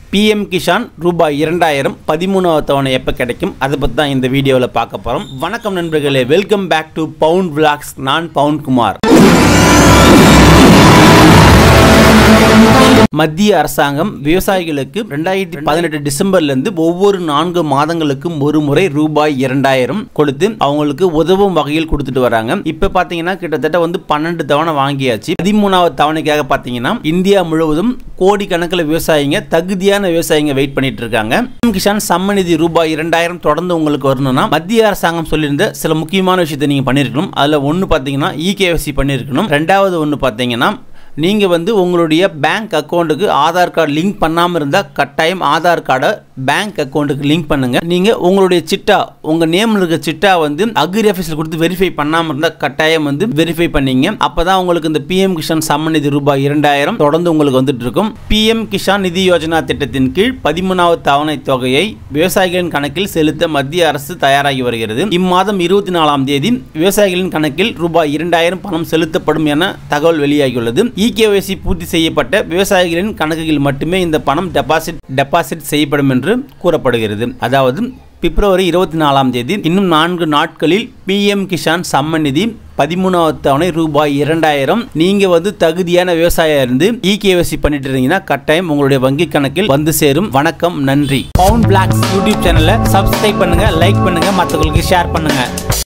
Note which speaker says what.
Speaker 1: PM Kisan ரூபாய் 2000 13வது தவணை எப்போ கிடைக்கும் அதை பற்றி தான் இந்த வீடியோவில் பார்க்க போகிறோம். வணக்கம் நண்பர்களே, welcome back to Pound vlogs. நான் பவுண்ட் குமார். மத்திய அரசாங்கம் விவசாயிகளுக்கு 2018 டிசம்பர்லேருந்து ஒவ்வொரு 4 மாதங்களுக்கும் ஒரு முறை ரூபாய் 2000 கொடுத்து அவங்களுக்கு உதவும் வகையில் கொடுத்துட்டு வராங்க. இப்ப பாத்தீங்கன்னா கிட்டத்தட்ட 12 தவணை வாங்கியாச்சு. 13வது தவணைக்காக பாத்தீங்கன்னா இந்தியா முழுவதும் கோடிக்கணக்கில் விவசாயிங்க, தகுதியான விவசாயிங்க வெயிட் பண்ணிட்டு இருக்காங்க. கிஷான் சம்மநிதி ரூபாய் 2000 தொடர்ந்து உங்களுக்கு வரணும்னா மத்திய அரசாங்கம் சொல்லியிருந்த சில முக்கியமான விஷயத்தை நீங்க பண்ணிருக்கணும். அதுல ஒன்னு பாத்தீங்கன்னா EKYC பண்ணிருக்கணும். ரெண்டாவது ஒன்னு பாத்தீங்கன்னா நீங்க உங்களுடைய பேங்க் அக்கவுண்ட்டுக்கு ஆதார் கார்டு லிங்க் பண்ணாம இருந்தா கட்டாயம் ஆதார் கார்டை பேங்க் அக்கவுண்ட்டுக்கு லிங்க் பண்ணுங்க. நீங்க உங்களுடைய சிட்டா, உங்க நேம்ல இருக்க சிட்டா அக்ரி ஆபீஸ்ல கொடுத்து வெரிஃபை பண்ணாம இருந்தா கட்டாயம் வெரிஃபை பண்ணீங்க. அப்பதான் உங்களுக்கு இந்த PM கிஷான் சம்மநிதி ரூபாய் 2000 தொடர்ந்து உங்களுக்கு வந்துட்டு இருக்கும். PM கிஷான் நிதி யோஜனா திட்டத்தின் கீழ் 13வது தவணை தொகையை விவசாயிகளின் கணக்கில் செலுத்த மத்திய அரசு தயாராகி வருகிறது. இம்மாதம் 24ஆம் தேதி விவசாயிகளின் கணக்கில் ரூபாய் 2000 பணம் செலுத்தப்படும் என தகவல் வெளியாகியுள்ளது. EKYC பூர்த்தி செய்யப்பட்ட விவசாயிகளின் கணக்குகளில் மட்டுமே இந்த பணம் டெபாசிட் செய்யப்படும் என்று கூறப்படுகிறது. அதாவது பிப்ரவரி 24ஆம் தேதி இன்னும் 4 நாட்களில் PM கிஷான் சம்மநிதி 13வது தவணை ரூபாய் 2000 நீங்க தகுதியான விவசாயியா இருந்து EKYC பண்ணிட்டு இருந்தீங்கன்னா கட்டாயம் உங்களுடைய வங்கி கணக்கில் வந்து சேரும். வணக்கம், நன்றி. பவுண்ட் விளாக்ஸ் யூடியூப் சேனலை சப்ஸ்கிரைப் பண்ணுங்க, லைக் பண்ணுங்க, மற்றவங்களுக்கு ஷேர் பண்ணுங்க.